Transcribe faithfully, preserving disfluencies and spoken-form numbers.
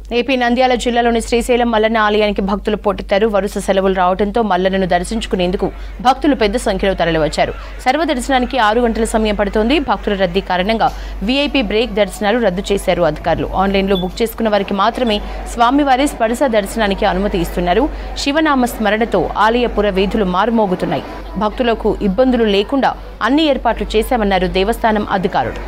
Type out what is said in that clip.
AP Nandyal జిల్లాలోని శ్రీశైలం మల్లన్న ఆలయానికి భక్తులు పోటెత్తారు. వరుస సెలవులు రావడంతో మల్లన్నను దర్శించుకునేందుకు భక్తులు పెద్ద సంఖ్యలో తరలివచ్చారు. సర్వ దర్శనానికి ఆరు గంటల సమయం పడుతోంది. భక్తుల రద్దీ కారణంగా వీఐపీ బ్రేక్ దర్శనాలు రద్దు చేశారు అధికారులు. ఆన్లైన్లో బుక్ చేసుకున్న వారికి మాత్రమే స్వామివారి స్పర్శ దర్శనానికి అనుమతి ఇస్తున్నారు. శివనామ స్మరణతో ఆలయ పుర వీధులు మారుమోగుతున్నాయి. భక్తులకు ఇబ్బందులు లేకుండా అన్ని ఏర్పాట్లు చేశామన్నారు దేవస్థానం అధికారులు.